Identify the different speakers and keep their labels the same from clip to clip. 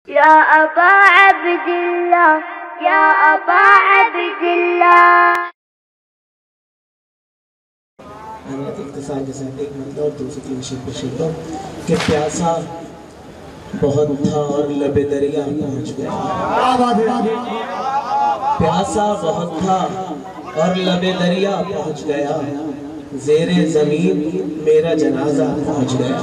Speaker 1: یا ابا عبداللہ یا ابا عبداللہ۔
Speaker 2: اختصار کے ساتھ ایک مطلب اور دوسری مشید بشید ہو کہ پیاسا بہت تھا اور لب دریا پہنچ گیا۔ پیاسا بہت تھا اور لب دریا پہنچ گیا، زیر زمین میرا جنازہ پہنچ گیا۔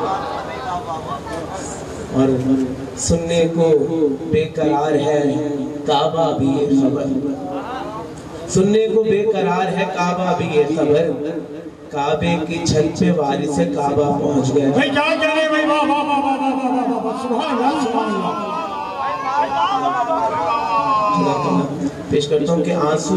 Speaker 2: اور سننے کو بے قرار ہے کعبہ بھی یہ خبر، سننے کو بے قرار ہے کعبہ بھی یہ خبر، کعبے کی چھت پہ وارث کعبہ پہنچ گیا۔
Speaker 3: بھائی کیا کہہ رہے ہیں بھائی؟ سبحان اللہ سبحان اللہ۔
Speaker 2: پیش کرتا ہوں کہ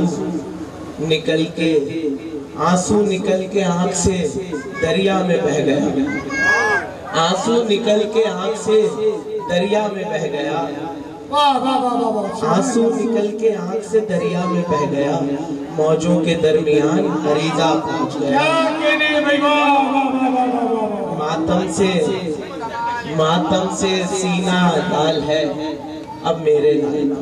Speaker 2: آنسو نکل کے آنکھ سے دریا میں بہ گیا، آنسو نکل کے آنکھ سے دریا میں بہ گیا، آنسو نکل کے آنکھ سے دریا میں بہ گیا، موجوں کے درمیان عریضہ پہنچ گیا۔ ماتم سے سینہ لال ہے اب میرے لال،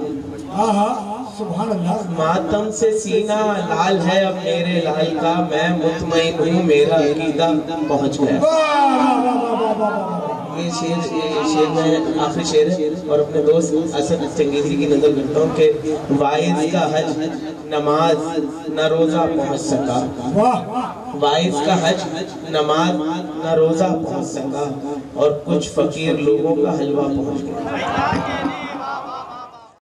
Speaker 2: ماتم سے سینہ لال ہے اب میرے لال کا، میں مطمئن ہوں میرا عقیدہ پہنچ گیا۔ یہ شعر میں آخری شعر ہے اور اپنے دوست اسد چنگیزی کی نظر کرتا ہوں کہ وائز کا حج نماز نہ روزہ پہنچ سکا، وائز کا حج نماز نہ روزہ پہنچ سکا، اور کچھ فقیر لوگوں کا حلوہ پہنچ گیا۔